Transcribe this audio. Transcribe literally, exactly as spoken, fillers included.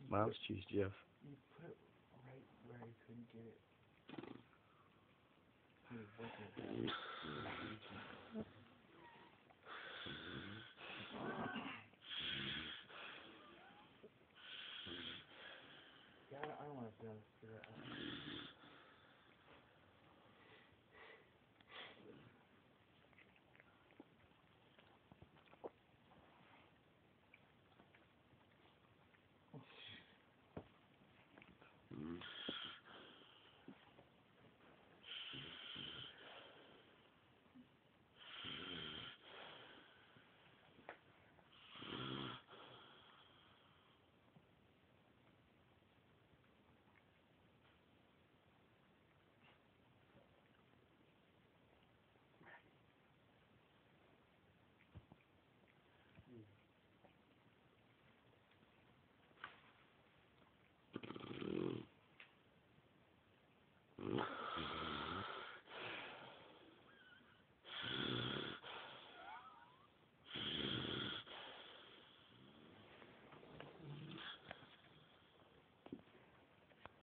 Mouse cheese, Jeff. You put it right where you couldn't get it. He was working it out. Yeah, I don't, I don't want to sit on this cigarette.